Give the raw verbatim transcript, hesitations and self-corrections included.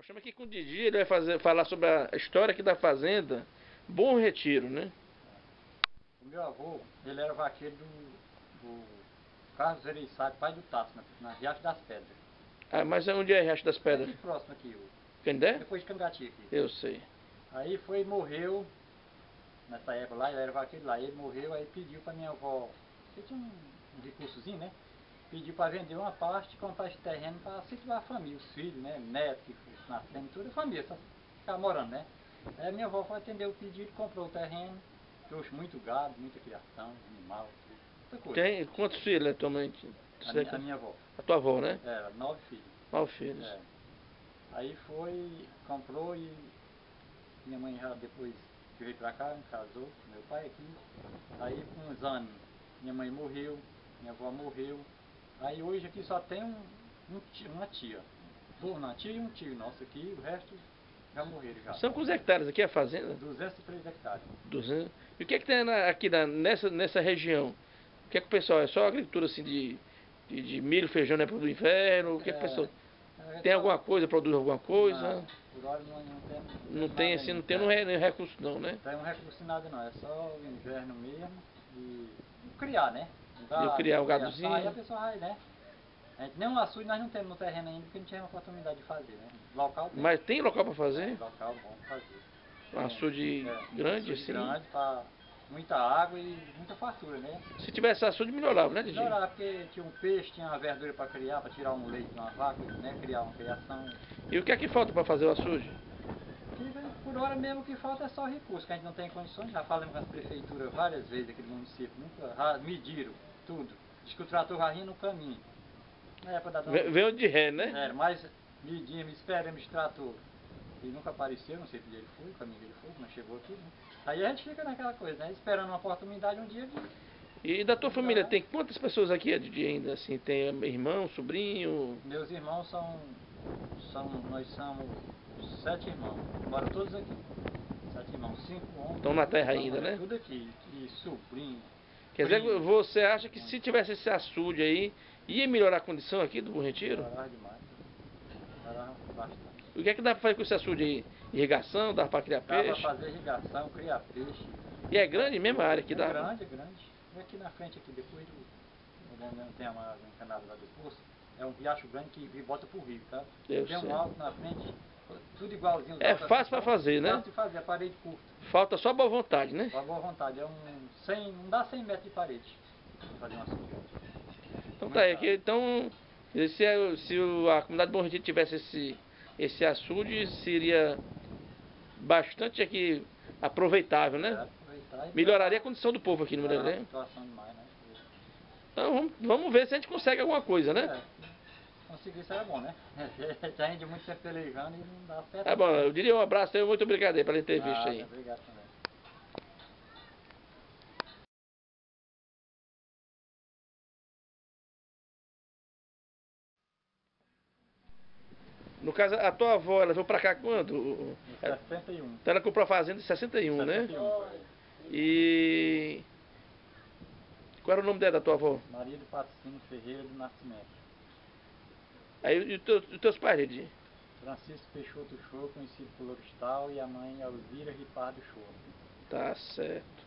Estamos aqui com o Didi, ele vai fazer, falar sobre a história aqui da fazenda Bom Retiro, né? O meu avô, ele era vaqueiro do, do Carlos Ereissati, pai do Tasso, na, na Riacho das Pedras. Ah, mas onde é Riacho das Pedras? Aqui próximo aqui, o, Candé? depois de Cangati aqui. Eu sei. Aí foi, morreu, nessa época lá, ele era vaqueiro lá, ele morreu, aí pediu pra minha avó, que tinha um, um recursozinho, né? Pediu para vender uma parte e comprar esse terreno para situar a família, os filhos, né, neto, que nascendo, toda a família, só ficar morando, né. Aí a minha avó foi atender o pedido, comprou o terreno, trouxe muito gado, muita criação, animal, muita coisa. Tem quantos filhos atualmente? A, minha, a minha avó. A tua avó, né? Era, nove filhos. Nove filhos. É. Aí foi, comprou e minha mãe já depois que veio para cá, casou, meu pai aqui. Aí com uns anos, minha mãe morreu, minha avó morreu. Aí hoje aqui só tem um, um tia, uma tia, uma tia e um tio nosso aqui, o resto já morreram já. São quantos hectares aqui a fazenda? duzentos e três hectares. duzentos. E o que é que tem na, aqui na, nessa, nessa região? O que é que o pessoal, é só agricultura assim de, de, de milho, feijão, né, para o inverno? O que é que o pessoal... É, tem alguma coisa, produz alguma coisa? Não, por hora não, não tem. Não, não tem assim, não tem nenhum é. recurso não, né? Não tem um recurso nada não, é só o inverno mesmo e criar, né? Eu criar o gadozinho. Aí a pessoa vai, né? A gente, nem um açude nós não temos no terreno ainda, porque não tinha uma oportunidade de fazer, né? Local tem. Mas tem local para fazer? É, local bom para fazer. Um açude é, grande, açude assim? grande, para muita água e muita fartura, né? Se tivesse açude, melhorava, né, Didi? Melhorava, porque tinha um peixe, tinha uma verdura para criar, para tirar um leite de uma vaca, né? Criar uma criação. E o que é que falta para fazer o açude? Por hora mesmo o que falta é só recurso, que a gente não tem condições. Já falamos com as prefeituras várias vezes aqui do município, nunca mediram tudo. Diz que o trator vai no caminho. É, pra dar uma... Veio de ré, né? É, mas medimos, esperamos de trator. E nunca apareceu, não sei onde ele foi, o caminho dele foi, não chegou aqui, né? Aí a gente fica naquela coisa, né? Esperando uma oportunidade um dia de... E da tua família, tem quantas pessoas aqui, Didi, ainda assim? Tem irmão, sobrinho? Meus irmãos são... são nós somos sete irmãos, moram todos aqui. Sete irmãos, cinco homens. Estão na terra ainda, né? Tudo aqui, e sobrinho. Quer dizer, você acha que se tivesse esse açude aí, ia melhorar a condição aqui do Bom Retiro? Melhorar demais. Melhorar bastante. O que é que dá para fazer com esse açude aí? Irrigação? Dá para criar peixe? Dá para fazer irrigação, criar peixe. E é grande mesmo a área que é dá? É grande, é grande. E aqui na frente, aqui depois do... Não tem uma encanada lá do poço. É um riacho grande que bota pro rio, tá? Eu tem sei. um alto na frente, tudo igualzinho. É fácil para fazer, né? Fácil de fazer, a parede curta. Falta só boa vontade, né? Só boa vontade, é um cem, não dá cem metros de parede para fazer uma açude. Então tá aí, aqui, então se, a, se a comunidade Bom Retiro tivesse esse, esse açude, seria bastante aqui aproveitável, né? É, aproveitar melhoraria a condição do povo aqui no Melhorar Mirelém. a situação demais, né? Então vamos, vamos ver se a gente consegue alguma coisa, né? É. Conseguir isso era bom, né? Já a gente muito tempo pelejando e não dá certo. Tá bom, eu diria um abraço aí, muito obrigado aí pela entrevista Ah, aí. Obrigado também. No caso, a tua avó, ela veio pra cá quando? Em sessenta e um. Então ela comprou a fazenda em sessenta e um, sessenta e um. né? E... qual era o nome dela, da tua avó? Maria do Patrocínio Ferreira do Nascimento. Aí e os teus, os teus pais, Didi? Francisco Peixoto Show, conhecido por Loristal, e a mãe Elvira Ripardo Show. Tá certo.